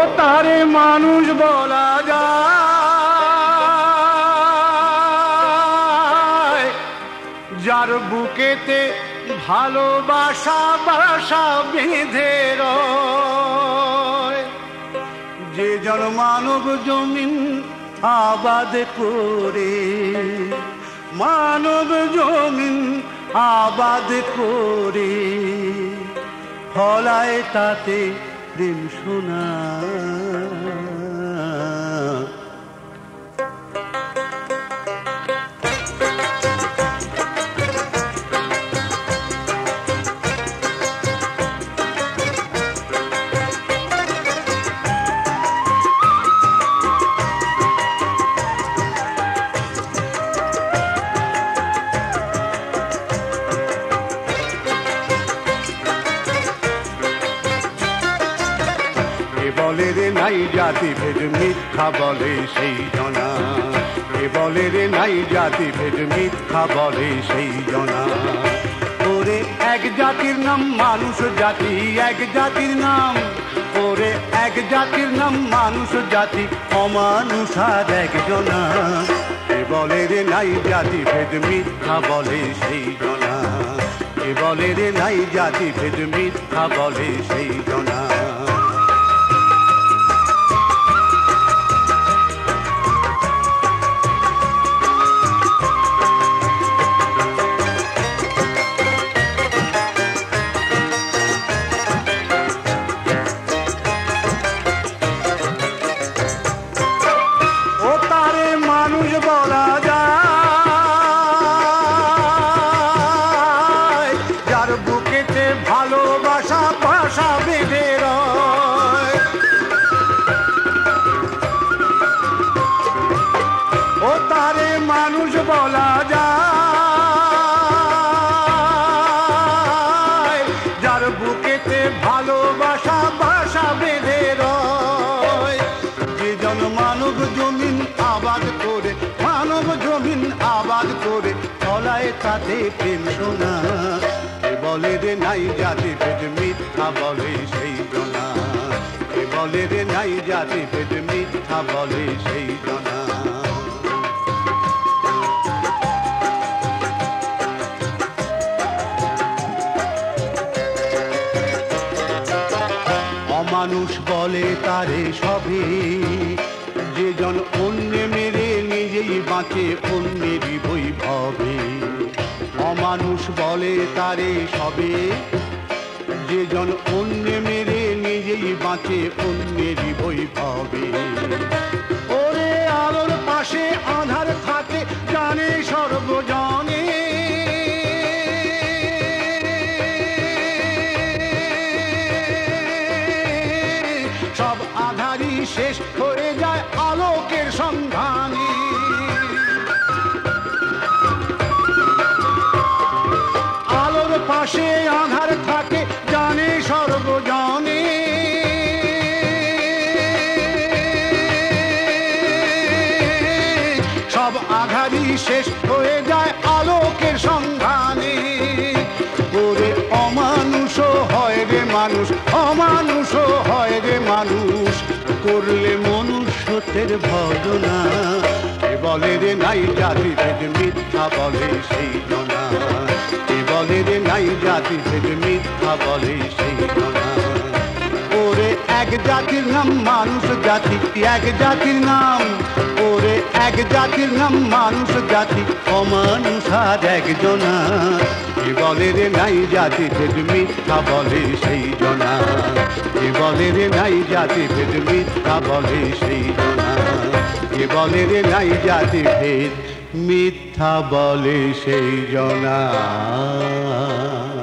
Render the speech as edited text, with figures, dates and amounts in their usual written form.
তারে মানুষ বলা যায় যার বুকেতে ভালোবাসা বাসা বেঁধে রয়। যে জন মানব জমিন আবাদ করে, মানব জমিন আবাদ করে, ফলায় তাতে প্রেম সোনা। বলে রে নাই জাতি ভেদ মিথ্যা বলে সেই জনা, এ বলে রে নাই জাতি ভেদ মিথ্যা বলে সেই জনা। ওরে এক জাতির নাম মানুষ জাতি, এক জাতির নাম, ওরে এক জাতির নাম মানুষ জাতি, অমানুষ আর একজনা। এ বলে রে নাই জাতি ভেদ মিথ্যা বলে সেই জনা, এ বলে রে নাই জাতি ভেদ মিথ্যা বলে সেই জনা। বলা যায় যার বুকেতে ভালোবাসা বাসা বেঁধে রয়। ও তারে মানুষ বলা যায় যার বুকেতে ভালোবাসা বাসা বেঁধে রয়। যে জন মানব জমিন আবাদ করে, মানব জমিন আবাদ করে, ফলায় তাতে প্রেম সোনা। এ বলে রে নাই জাতি ভেদ মিথ্যা বলে সেই জনা, এ বলে রে নাই জাতি ভেদ মিথ্যা বলে সেই জনা। অমানুষ বলে তারে সবে, যে জন অন্য মেরে নিজেই বাঁচে অন্যেরই বৈভবে। অমানুষ বলে তারে সবে, যে জন অন্য মেরে নিজেই বাঁচে অন্যেরই বৈভবে। ওরে আলোর পাশে আধার থাকে জানে সর্বজনে, সব আধারই শেষ হয়ে যায় আলোকের সন্ধানে। আলোর পাশে আধার থাকে জানে সর্বজনে, সব আধারই শেষ হয়ে যায় আলোকের সন্ধানে। ওরে অমানুষ হয় রে মানুষ, অমানুষ হয় রে মানুষ, করলে মনুষ্যত্বের ভজনা। এ বলে রে নাই জাতি ভেদ মিথ্যা বলে সেই জনা, এ বলে রে নাই জাতি ভেদ মিথ্যা বলে সেই জনা। ওরে এক জাতির নাম মানুষ জাতি, এক জাতির নাম, ওরে এক জাতির নাম মানুষ জাতি, অমানুষ আর একজনা। এ বলে রে নাই জাতি ভেদ মিথ্যা বলে সেই জনা, এ বলে রে নাই জাতি ভেদ মিথ্যা বলে সেই জনা, এ বলে রে নাই জাতি ভেদ মিথ্যা বলে সেই জনা।